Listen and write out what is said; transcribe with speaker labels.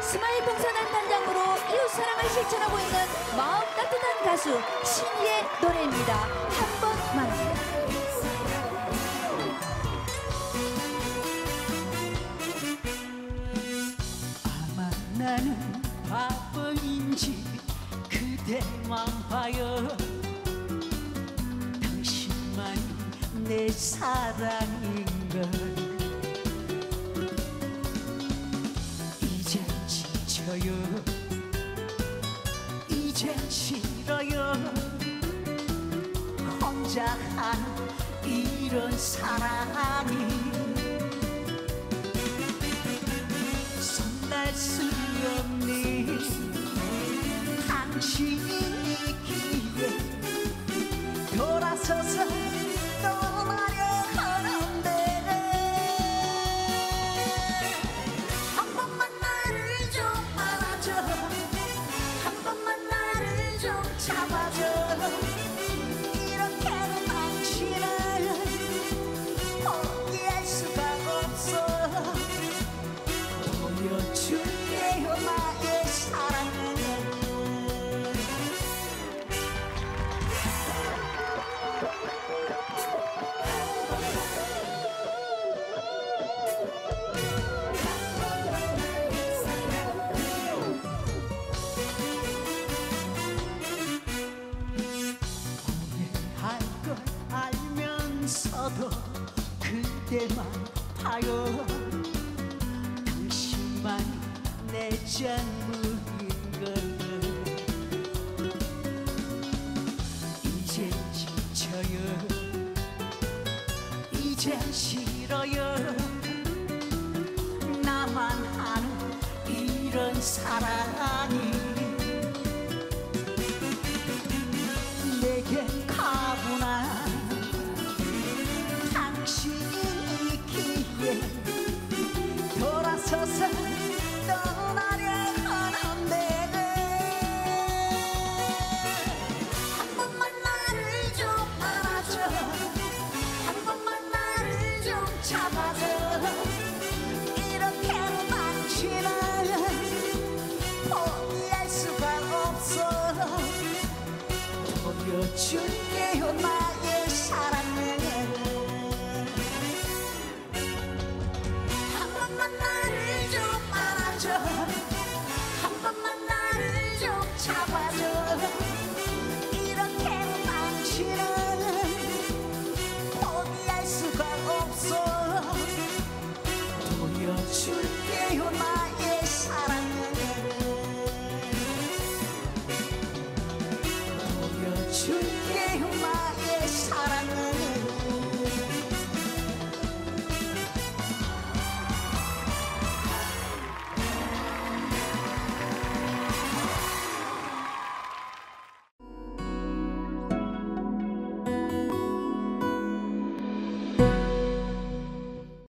Speaker 1: 스마일 봉사단 단장으로 이웃사랑을 실천하고 있는 마음 따뜻한 가수 신희의 노래입니다. 한 번만.
Speaker 2: 아마 나는 바보인지 그대만 봐요. 당신만이 내 사랑인걸. 이젠 지쳐요. 이젠 싫어요. 혼자 하는 이런 사랑이 손댈 수 없는 당신이기에 돌아서서 떠나려 하는데 한 번만 나를 좀 안아줘. 한 번만 나를 좀 잡아줘. 이렇게는 당신을 포기할 수가 없어. 보여줄게요 나의 사랑을. 후회할 걸 알면서도 그대만 봐요. 당신만이 내 전부인걸. 이제 지쳐요. 이제 싫어요. 나만 하는 이런 사랑이 내겐 가분한 당신이기에 돌아서서 떠나려 하는데 한 번만 나를 좀 안아줘. 한 번만 나를 좀 잡아줘. 이렇게는 당신을 포기할 수가 없어. 보여줄게요 나의 사랑을. 한 번만 나를 좀 안아줘. 한 번만 나를 좀 잡아줘. 이렇게는 당신은 포기할 수가 없어. 보여줄게요 나의 사랑을. 보여줄게요 나의